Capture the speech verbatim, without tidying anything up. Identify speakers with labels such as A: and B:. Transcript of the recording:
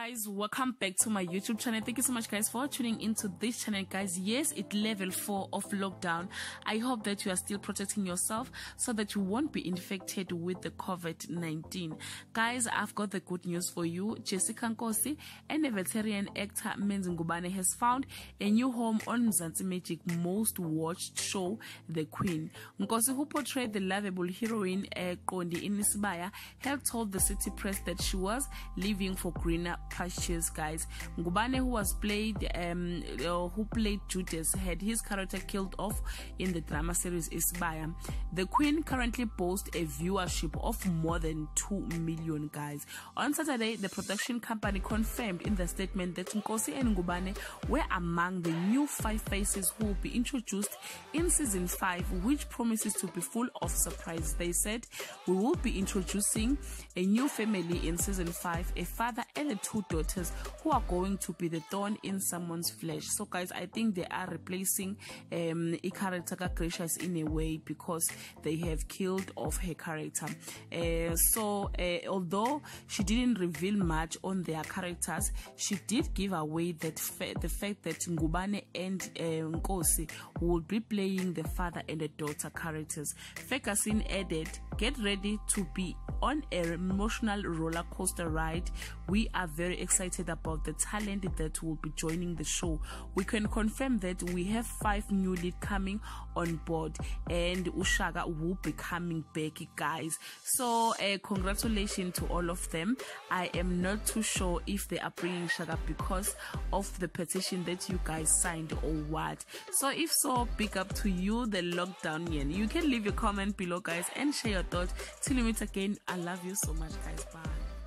A: Guys, welcome back to my YouTube channel. Thank you so much guys for tuning into this channel. Guys, yes, it's level four of lockdown. I hope that you are still protecting yourself so that you won't be infected with the COVID nineteen. Guys, I've got the good news for you. Jessica Nkosi and the veteran actor Menzi Ngubane has found a new home on Mzansi Magic most watched show, The Queen. Nkosi, who portrayed the lovable heroine uh, Qondi in Isibaya, had told the city press that she was leaving for greener pastures. Guys, Ngubane, who was played um uh, who played Judas, had his character killed off in the drama series Isibaya. The Queen currently boasts a viewership of more than two million. Guys, on Saturday, the production company confirmed in the statement that Nkosi and Ngubane were among the new five faces who will be introduced in season five, which promises to be full of surprise. They said, "We will be introducing a new family in season five, a father and a two daughters who are going to be the thorn in someone's flesh." So guys, I think they are replacing um Ikarita Gracious in a way because they have killed off her character. Uh, so uh, although she didn't reveal much on their characters, she did give away that fa the fact that Ngubane and uh, Nkosi will be playing the father and the daughter characters. Ferguson added, "Get ready to be on an emotional roller coaster ride. We are very excited about the talent that will be joining the show. We can confirm that we have five new leads coming on board and Ushaga will be coming back, guys." So uh, congratulations to all of them. I am not too sure if they are bringing Shaga because of the petition that you guys signed or what. So if so, big up to you, the lockdownian. You can leave your comment below guys and share your thoughts. Till we meet again, I love you so much guys. Bye.